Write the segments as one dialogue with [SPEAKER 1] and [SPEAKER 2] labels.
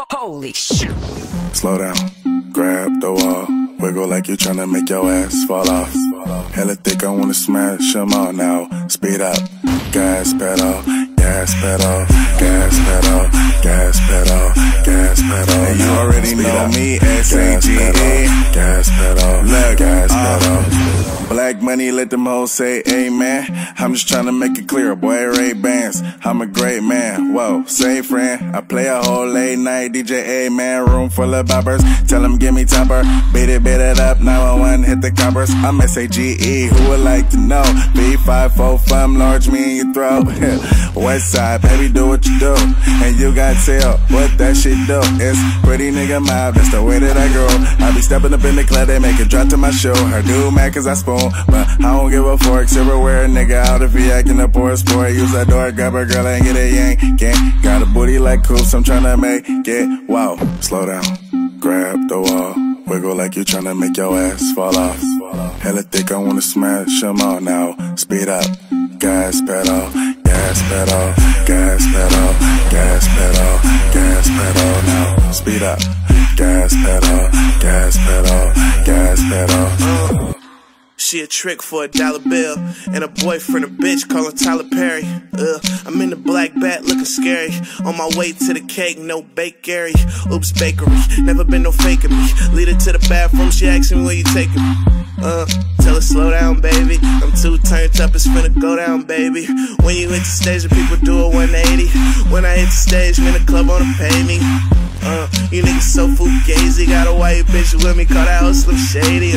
[SPEAKER 1] Holy shit.
[SPEAKER 2] Slow down, grab the wall, wiggle like you're tryna make your ass fall off. Hella thick, I wanna smash them all now. Speed up, gas pedal, gas pedal, gas pedal, gas pedal, gas pedal. And you already know me, S-A-G-E. Gas pedal, gas pedal. Black money, let them hoes say amen. I'm just tryna make it clear, boy, Ray-Bans. I'm a great man, whoa, say friend. I play a whole late night DJ, man. Room full of boppers, tell them give me topper. Beat it up, 911, hit the coppers. I'm S-A-G-E, who would like to know? B545, fun, large me in your throat. West side, baby, do what you do. And you got tell what that shit do. It's pretty nigga mob, that's the way that I grow. I be stepping up in the club, they make it drop to my show. Her do mad cause I spoon, but I don't give a fork. Silverware, nigga out if he acting up or a sport. Use that door, grab a girl and get a yank. Gang, got a booty like coops, I'm tryna make it. Wow, slow down, grab the wall, wiggle like you tryna make your ass fall off. Hella thick, I wanna smash them all now. Speed up, gas pedal, gas pedal, gas pedal, gas pedal, gas pedal now. Speed up, gas pedal, gas pedal, gas pedal.
[SPEAKER 3] She a trick for $1 bill, and a boyfriend a bitch callin' Tyler Perry. I'm in the black bat looking scary. On my way to the cake, no bakery. Oops, bakery, never been no faking me. Lead her to the bathroom, she asking me where you taking me. Tell her slow down, baby. I'm too turned up, it's finna go down, baby. When you hit the stage, the people do a 180. When I hit the stage, man, the club wanna pay me. You niggas so fugazi. Got a white bitch with me, call that hoe Slim Shady.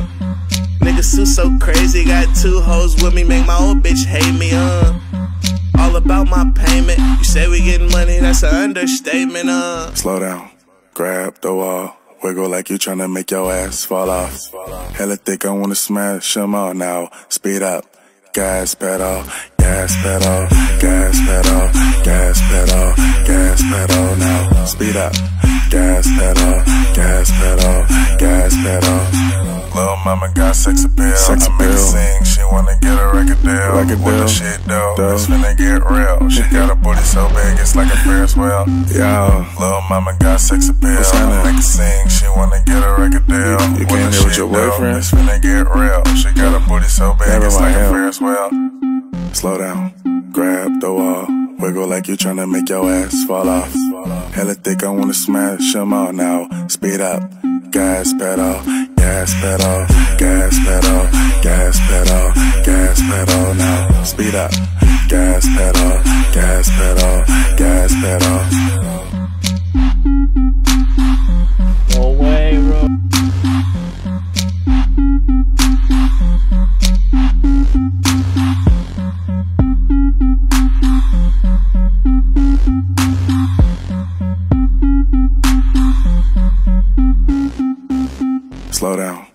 [SPEAKER 3] Nigga Sue so crazy, got 2 hoes with me, make my old bitch hate me, all about my payment. You say we getting money, that's an understatement,
[SPEAKER 2] Slow down, grab the wall, wiggle like you tryna make your ass fall off. Hella thick, I wanna smash them all now. Speed up, gas pedal, gas pedal, gas pedal, gas pedal, gas pedal now. Speed up, gas pedal, gas pedal, gas pedal. Lil' mama got sex appeal. I make her sing, she wanna get a record deal. What the shit though, it's finna get real. She got a booty so big, it's like a Ferris wheel. Yo, lil' mama got sex appeal. I make her sing, she wanna get a record deal. You can't hear with your boyfriend? It's finna get real. She got a booty so big, it's like a Ferris wheel. Slow down, grab the wall, wiggle like you tryna make your ass fall off. Hella thick, I wanna smash them all now. Speed up, gas pedal, gas pedal, gas pedal, gas pedal, gas pedal now. Speed up, gas pedal, gas pedal, gas pedal.
[SPEAKER 4] No way, bro.
[SPEAKER 2] Slow down.